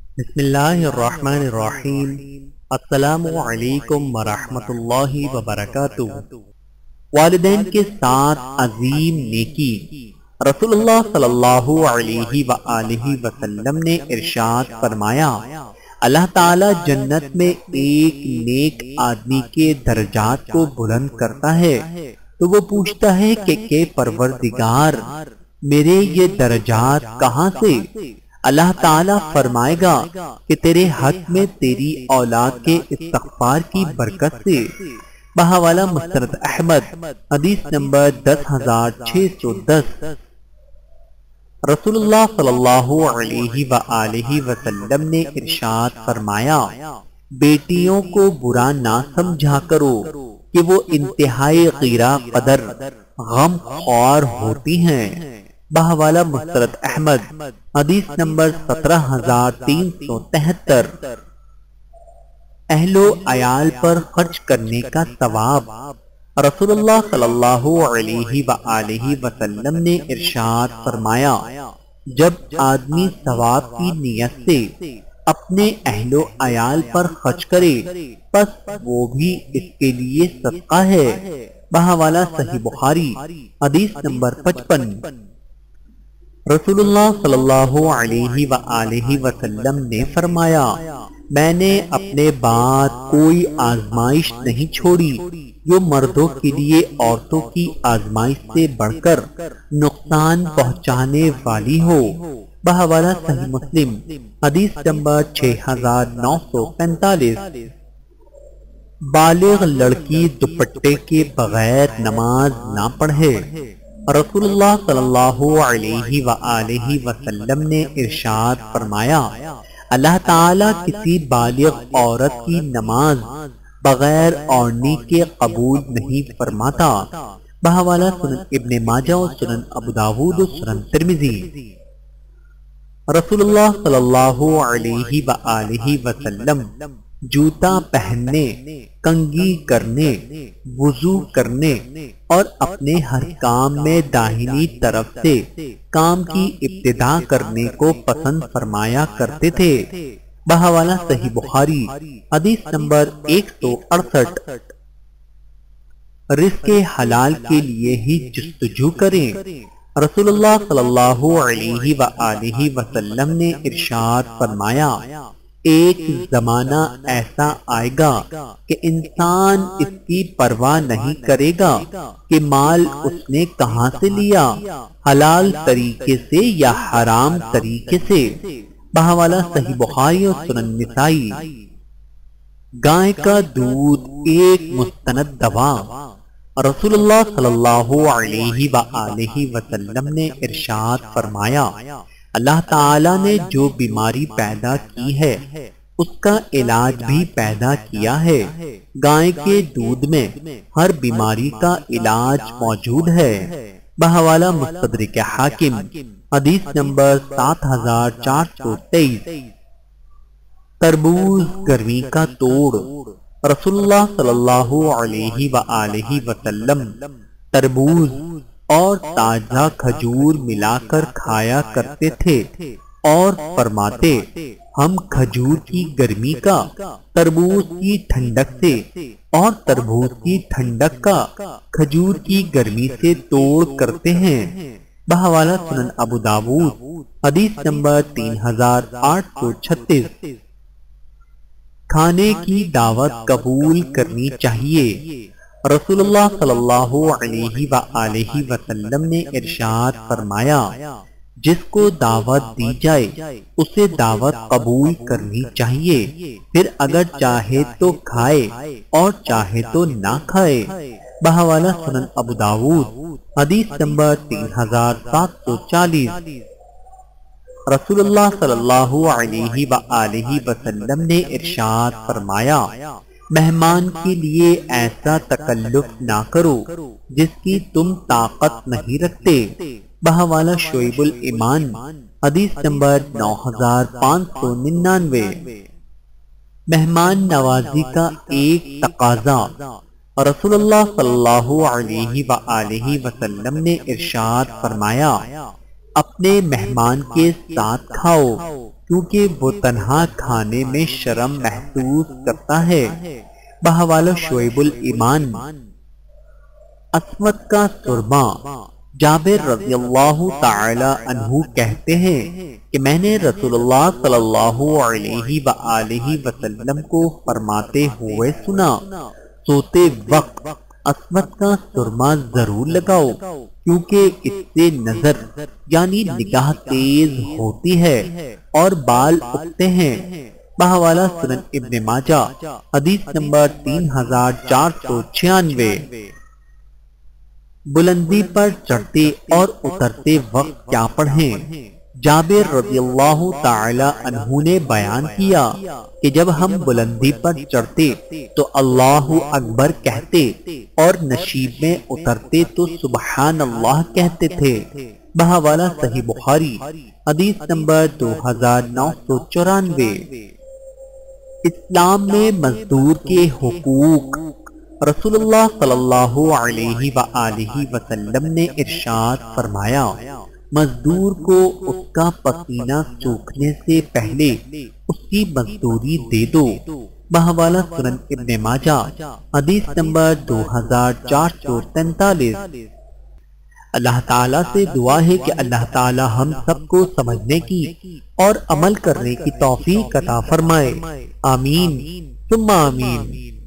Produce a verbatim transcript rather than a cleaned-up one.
بسم اللہ الرحمن الرحیم۔ السلام علیکم ورحمۃ اللہ وبرکاتہ۔ والدین کے ساتھ عظیم نیکی۔ رسول اللہ صلی اللہ علیہ وآلہ وسلم نے ارشاد فرمایا، اللہ تعالی جنت میں ایک نیک آدمی کے درجات کو بلند کرتا ہے تو وہ پوچھتا ہے کہ کہ پروردگار میرے یہ درجات کہاں سے؟ اللہ تعالیٰ فرمائے گا کہ تیرے حق میں تیری اولاد کے استغفار کی برکت سے۔ بہاوالہ مسند احمد، حدیث نمبر دس ہزار چھ سو دس۔ رسول اللہ صلی اللہ علیہ وآلہ وسلم نے ارشاد فرمایا، بیٹیوں کو برا نہ سمجھا کرو کہ وہ انتہائی غیرہ قدر غم خوار ہوتی ہیں۔ بہوالا مسند احمد، حدیث نمبر سترہ ہزار تین سو تہتر۔ اہل و عیال پر خرچ کرنے کا ثواب۔ رسول اللہ صلی اللہ علیہ وآلہ وسلم نے ارشاد فرمایا، جب آدمی ثواب کی نیت سے اپنے اہل و عیال پر خرچ کرے پس وہ بھی اس کے لیے صدقہ ہے۔ بہوالا صحیح بخاری، حدیث نمبر پچپن۔ رسول اللہ صلی اللہ علیہ وآلہ وسلم نے فرمایا، میں نے اپنے بعد کوئی آزمائش نہیں چھوڑی جو مردوں کے لیے عورتوں کی آزمائش سے بڑھ کر نقصان پہنچانے والی ہو۔ بہوالا صحیح مسلم، حدیث نمبر چھ ہزار نو سو پینتالیس۔ بالغ لڑکی دوپٹے کے بغیر نماز نہ پڑھے۔ رسول اللہ صلی اللہ علیہ وآلہ وسلم نے ارشاد فرمایا، اللہ تعالیٰ کسی بالغ عورت کی نماز بغیر اوڑھنی کے قبول نہیں فرماتا۔ بہوالا سنن ابن ماجہ و سنن ابو داود و سنن ترمذی۔ رسول اللہ صلی اللہ علیہ وآلہ وسلم جوتا پہننے، کنگھی کرنے، وضو کرنے اور اپنے ہر کام میں داہنی طرف سے کام کی ابتدا کرنے کو پسند فرمایا کرتے تھے۔ بہوالا صحیح بخاری، حدیث نمبر ایک سو اڑسٹھ۔ رزق حلال کے لیے ہی جستجو کریں۔ رسول اللہ صلی اللہ علیہ وآلہ وسلم نے ارشاد فرمایا، ایک زمانہ ایسا آئے گا کہ انسان اس کی پرواہ نہیں کرے گا کہ مال اس نے کہاں سے لیا، حلال طریقے سے یا حرام طریقے سے۔ بہوالا صحیح بخاری اور سنن نسائی۔ گائے کا دودھ ایک مستند دوا۔ رسول اللہ صلی اللہ علیہ وآلہ وسلم نے ارشاد فرمایا، اللہ تعالیٰ نے جو بیماری پیدا کی ہے اس کا علاج بھی پیدا کیا ہے۔ گائے کے دودھ میں ہر بیماری کا علاج موجود ہے۔ بہوالا مستدرک حاکم، حدیث نمبر سات ہزار چار سو تیئیس۔ تربوز گرمی کا توڑ۔ رسول اللہ صلی اللہ علیہ وآلہ وسلم تربوز اور تازہ کھجور ملا کر کھایا کرتے تھے اور فرماتے، ہم کھجور کی گرمی کا تربوز کی ٹھنڈک سے اور تربوز کی ٹھنڈک کا کھجور کی گرمی سے توڑ کرتے ہیں۔ بہوالا سنن ابو داود، حدیث نمبر تین ہزار آٹھ سو چھتیس۔ کھانے کی دعوت قبول کرنی چاہیے۔ رسول اللہ صلی اللہ علیہ وآلہ وسلم نے ارشاد فرمایا، جس کو دعوت دی جائے اسے دعوت قبول کرنی چاہیے، پھر اگر چاہے تو کھائے اور چاہے تو نہ کھائے۔ بہوالا سنن ابو داود، حدیث نمبر تین ہزار سات سو چالیس۔ رسول اللہ صلی اللہ علیہ وآلہ وسلم نے ارشاد فرمایا، مہمان کے لیے ایسا تکلف نہ کرو جس کی تم طاقت نہیں رکھتے۔ بہوالا شعیب الایمان، حدیث نمبر نو ہزار پانچ سو ننانوے۔ مہمان نوازی کا ایک تقاضا۔ رسول اللہ صلی اللہ علیہ وآلہ وسلم نے ارشاد فرمایا، اپنے مہمان کے ساتھ کھاؤ، کیونکہ وہ تنہا کھانے میں شرم محسوس کرتا ہے۔ بحوالہ شعیب الایمان۔ اسود کا سرما۔ جابر رضی اللہ تعالی عنہ کہتے ہیں کہ میں نے رسول اللہ صلی اللہ علیہ وآلہ وسلم کو فرماتے ہوئے سنا، سوتے وقت اسود کا سرما ضرور لگاؤ، کیونکہ اس سے نظر یعنی نگاہ تیز ہوتی ہے اور بال اگتے ہیں۔ بحوالہ سنن ابن ماجہ، حدیث نمبر تین ہزار چار سو چھیانوے۔ بلندی پر چڑھتے اور اترتے وقت کیا پڑھیں؟ جابر رضی اللہ تعالی عنہ نے بیان کیا کہ جب ہم بلندی پر چڑھتے تو اللہ اکبر کہتے اور نشیب میں اترتے تو سبحان اللہ کہتے تھے۔ بحوالہ صحیح بخاری، حدیث نمبر دو ہزار نو سو چورانوے۔ اسلام میں مزدور کے حقوق۔ رسول اللہ صلی اللہ علیہ وآلہ وسلم نے ارشاد فرمایا، مزدور کو اس کا پسینہ سوکھنے سے پہلے اس کی مزدوری دے دو۔ بحوالہ سنن ابن ماجہ، حدیث نمبر دو ہزار چار سو تینتالیس۔ اللہ تعالیٰ سے دعا ہے کہ اللہ تعالیٰ ہم سب کو سمجھنے کی اور عمل کرنے کی توفیق عطا فرمائے۔ آمین ثم آمین۔